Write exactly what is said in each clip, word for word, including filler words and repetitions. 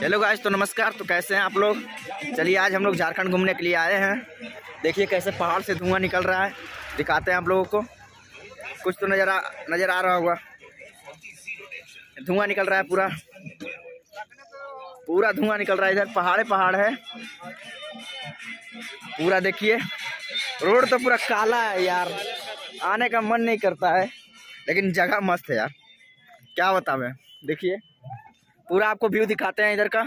Hello guys, तो नमस्कार। तो कैसे हैं आप लोग? चलिए आज हम लोग झारखंड घूमने के लिए आए हैं। देखिए कैसे पहाड़ से धुआं निकल रहा है, दिखाते हैं आप लोगों को। कुछ तो नज़र आ नज़र आ रहा होगा, धुआं निकल रहा है, पूरा पूरा धुआं निकल रहा है। इधर पहाड़े पहाड़ है पूरा। देखिए रोड तो पूरा काला है यार, आने का मन नहीं करता है, लेकिन जगह मस्त है यार, क्या बताऊं। देखिए पूरा आपको व्यू दिखाते हैं इधर का।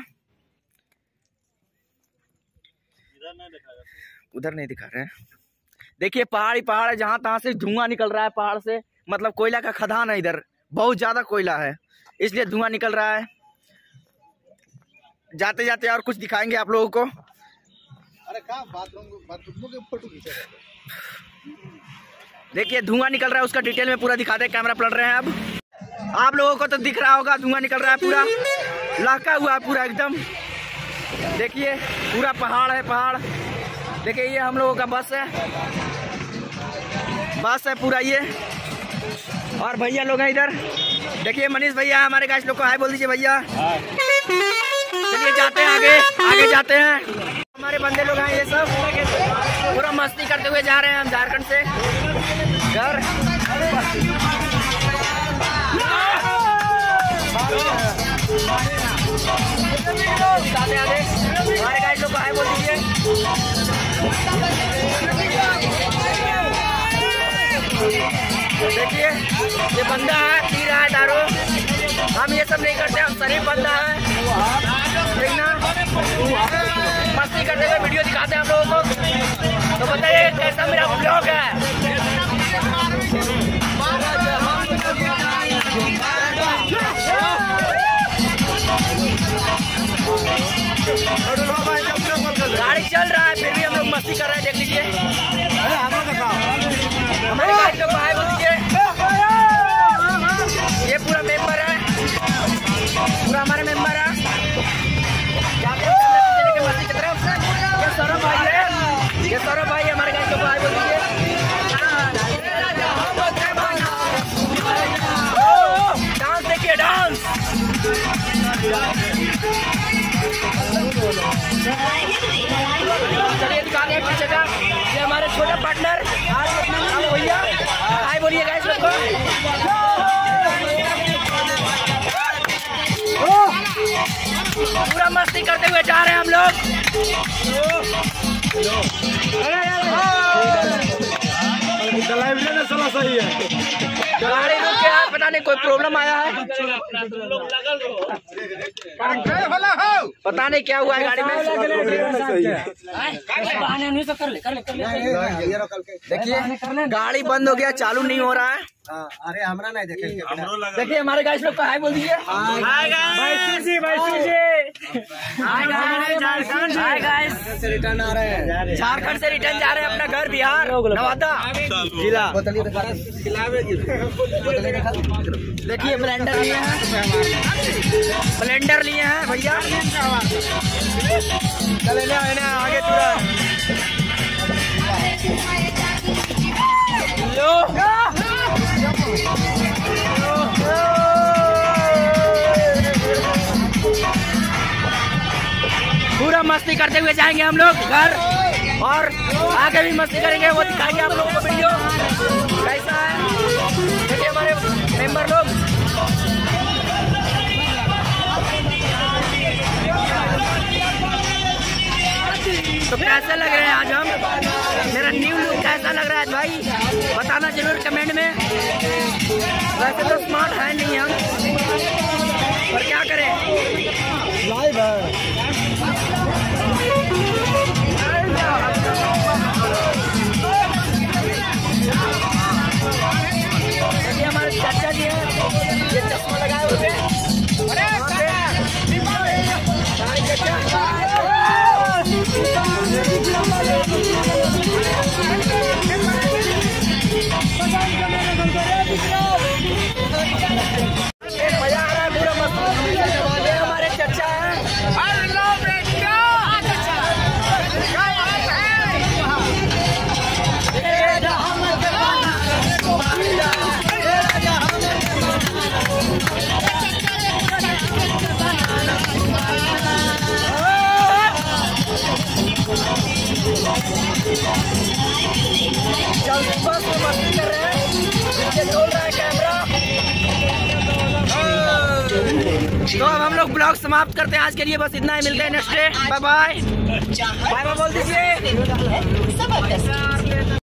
उधर नहीं दिखा रहे हैं। देखिए पहाड़ ही पहाड़ है, जहाँ तहाँ से धुआं निकल रहा है पहाड़ से। मतलब कोयला का खदान है इधर, बहुत ज्यादा कोयला है, इसलिए धुआं निकल रहा है। जाते जाते और कुछ दिखाएंगे आप लोगों को। अरे क्या बाथरूम बाथरूम के फोटो खींचा। देखिए धुआं निकल रहा है, उसका डिटेल में पूरा दिखाते हैं। कैमरा पलट रहे हैं अब, आप लोगों को तो दिख रहा होगा धुआं निकल रहा है, पूरा लहका हुआ है पूरा एकदम। देखिए पूरा पहाड़ है पहाड़। देखिए ये हम लोगों का बस है, बस है पूरा ये। और भैया लोग हैं इधर। देखिए मनीष भैया हमारे गाइस लोग को हाय बोल दीजिए भैया। चलिए जाते हैं आगे, आगे जाते हैं। हमारे बंदे लोग हैं ये सब, पूरा मस्ती करते हुए जा रहे हैं हम झारखंड से घर। आगे आगे हमारे गाइस लोग को हाय बोल दीजिए। देखिए ये बंदा है, पी रहा है दारू। हम ये सब नहीं करते, हम शरीफ बंदा है, देखना मस्ती करते हुए वीडियो दिखाते हैं आप लोगों को। तो बताइए कैसा मेरा ब्लॉग है। गाड़ी चल रहा है फिर भी हम लोग मस्ती कर रहे हैं, देख लीजिए। हमारे गाड़ी लोग भाई बोल दीजिए। ये पूरा मेंबर है, पूरा हमारे मेंबर है। मस्ती कर रहे हैं। ये सौरभ भाई है, ये सौरभ भाई हमारे गाड़ी लोग भाई बोल दीजिए। डांस देखिए, डांस। चलिए दिखा दें पीछे का। ये हमारे छोटे पार्टनर भैया, हाय बोलिए गाइस लोग को। पूरा मस्ती करते हुए जा रहे हैं हम लोग। सही है, गाड़ी रुक गया, पता नहीं कोई प्रॉब्लम आया है, पता नहीं क्या हुआ है गाड़ी में। देखिए गाड़ी बंद हो गया, चालू नहीं हो रहा है। अरे हमरा नहीं देखे। देखिए हमारे गाइस लोग को हाय बोल दीजिए। Hi guys, hi guys, return आ रहे हैं, झारखंड से रिटर्न जा रहे हैं अपना घर बिहार नवादा जिला। देखिए ब्लेंडर लिए हैं, ब्लेंडर लिए हैं भैया। चले आगे पूरा लो। पूरा मस्ती करते हुए जाएंगे हम लोग घर, और आगे भी मस्ती करेंगे, वो दिखाएंगे आप लोगों को वीडियो कैसा है। देखिए हमारे मेंबर लोग। तो कैसे लग रहे हैं आज हम, मेरा न्यू लुक कैसा लग रहा है भाई बताना जरूर कमेंट में। वैसे तो स्मार्ट है नहीं हम, पर क्या करें, लाइव है। ये हमारे चाचा जी हैं, ये चश्मा लगाए हुए हैं। मजा आ रहा है पूरा मस्त। जल्दी बस में मस्ती कर रहे हैं, ये डोल रहा है कैमरा। तो अब हम लोग ब्लॉग समाप्त करते हैं आज के लिए, बस इतना ही। मिलते हैं next day. Bye bye bye bye बोल दीजिए।